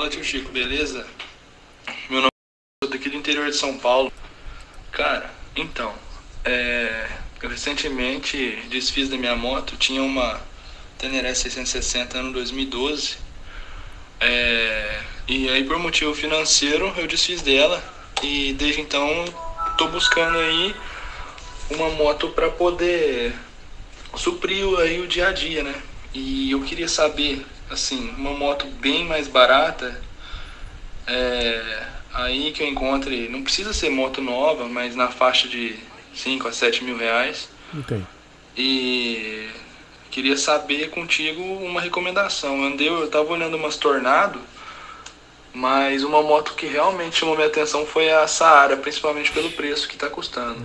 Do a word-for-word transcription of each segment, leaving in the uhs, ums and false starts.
Fala, tio Chico, beleza? Meu nome é daqui do interior de São Paulo. Cara, então, é, eu recentemente desfiz da minha moto. Tinha uma Teneré seiscentos e sessenta ano dois mil e doze. É, e aí, por motivo financeiro, eu desfiz dela. E desde então, tô buscando aí uma moto para poder suprir aí o dia a dia, né? E eu queria saber, assim, uma moto bem mais barata, é, aí que eu encontre, não precisa ser moto nova, mas na faixa de cinco a sete mil reais. Ok. E queria saber contigo uma recomendação. Eu andei, eu tava olhando umas Tornado, mas uma moto que realmente chamou minha atenção foi a Saara, principalmente pelo preço que tá custando.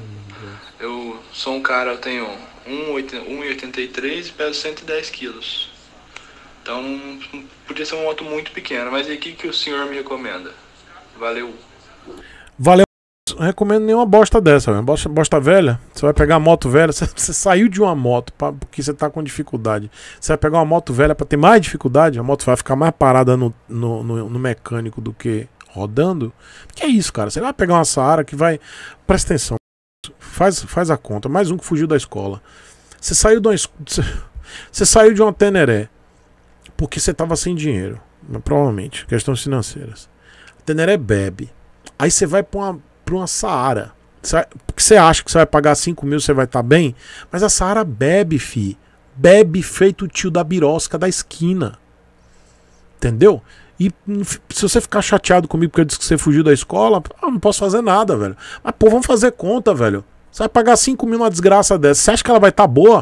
Eu sou um cara, eu tenho um e oitenta e três e peso cento e dez quilos. Então não podia ser uma moto muito pequena. Mas e o que, que o senhor me recomenda? Valeu. Valeu. Não recomendo nenhuma bosta dessa, velho. Bosta, bosta velha. Você vai pegar a moto velha. Você, você saiu de uma moto pra, porque você tá com dificuldade. Você vai pegar uma moto velha pra ter mais dificuldade. A moto vai ficar mais parada no, no, no, no mecânico do que rodando. Que é isso, cara. Você vai pegar uma Saara que vai. Presta atenção. Faz, faz a conta. Mais um que fugiu da escola. Você saiu de uma, você, você saiu de uma Teneré porque você tava sem dinheiro. Provavelmente. Questões financeiras. A Teneré bebe. Aí você vai pra uma, pra uma Saara. Você, porque você acha que você vai pagar cinco mil, você vai estar tá bem. Mas a Saara bebe, fi. Bebe feito o tio da birosca da esquina. Entendeu? E se você ficar chateado comigo porque eu disse que você fugiu da escola, eu não posso fazer nada, velho. Mas, pô, vamos fazer conta, velho. Você vai pagar cinco mil numa desgraça dessa. Você acha que ela vai estar tá boa?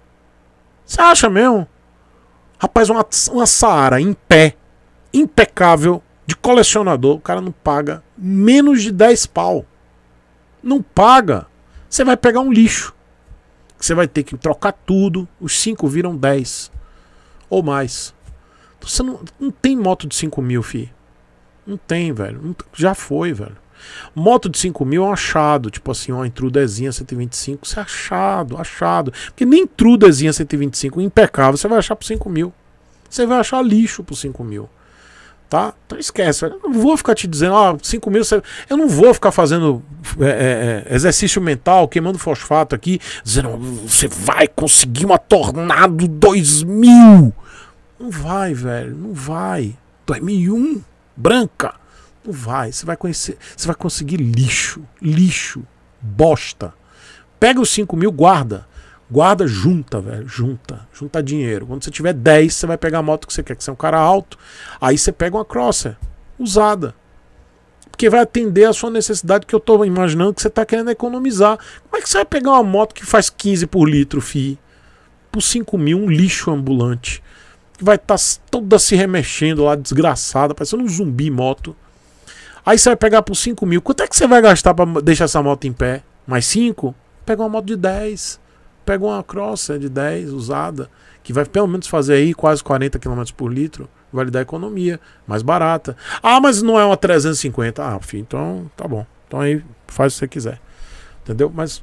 Você acha mesmo? Rapaz, uma, uma Saara em pé, impecável, de colecionador, o cara não paga menos de dez pau. Não paga. Você vai pegar um lixo. Você vai ter que trocar tudo. Os cinco viram dez. Ou mais. Você não, não tem moto de cinco mil, fi. Não tem, velho. Não, já foi, velho. Moto de cinco mil é um achado. Tipo assim, uma Intruderzinha cento e vinte e cinco. Você é achado, achado. Porque nem Intruderzinha cento e vinte e cinco impecável você vai achar por cinco mil. Você vai achar lixo por cinco mil. Tá? Então esquece, velho. Eu não vou ficar te dizendo, ó, cinco mil. Você... Eu não vou ficar fazendo é, é, exercício mental, queimando fosfato aqui, dizendo, você vai conseguir uma Tornado dois mil. Não vai, velho, não vai. dois mil e um, branca. Não vai, você vai conhecer, você vai conseguir lixo, lixo, bosta. Pega os cinco mil, guarda. Guarda, junta, velho, junta. Junta dinheiro. Quando você tiver dez, você vai pegar a moto que você quer, que você é um cara alto. Aí você pega uma Crosser, usada. Porque vai atender a sua necessidade, que eu tô imaginando que você tá querendo economizar. Como é que você vai pegar uma moto que faz quinze por litro, fi? Por cinco mil, um lixo ambulante. Que vai estar tá toda se remexendo lá, desgraçada, parecendo um zumbi moto. Aí você vai pegar por cinco mil. Quanto é que você vai gastar pra deixar essa moto em pé? Mais cinco? Pega uma moto de dez. Pega uma Crosser de dez, usada, que vai pelo menos fazer aí quase quarenta quilômetros por litro. Vai lhe dar economia, mais barata. Ah, mas não é uma trezentos e cinquenta. Ah, filho, então tá bom. Então aí faz o que você quiser. Entendeu? Mas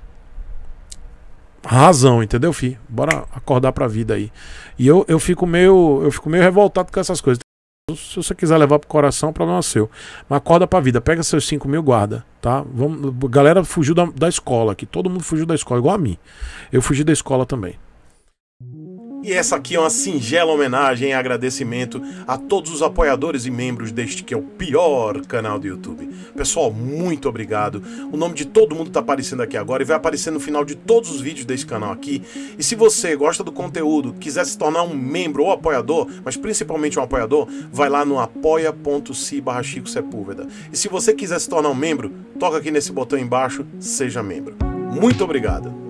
razão, entendeu, fi? Bora acordar pra vida aí. E eu, eu fico meio eu fico meio revoltado com essas coisas. Se você quiser levar pro coração, o problema é seu. Mas acorda pra vida, pega seus cinco mil, guarda, tá? Vamos, galera fugiu da, da escola aqui, todo mundo fugiu da escola, igual a mim. Eu fugi da escola também. E essa aqui é uma singela homenagem e agradecimento a todos os apoiadores e membros deste que é o pior canal do YouTube. Pessoal, muito obrigado. O nome de todo mundo tá aparecendo aqui agora e vai aparecer no final de todos os vídeos desse canal aqui. E se você gosta do conteúdo, quiser se tornar um membro ou apoiador, mas principalmente um apoiador, vai lá no apoia.se barra Chico Sepúlveda. E se você quiser se tornar um membro, toca aqui nesse botão embaixo, seja membro. Muito obrigado.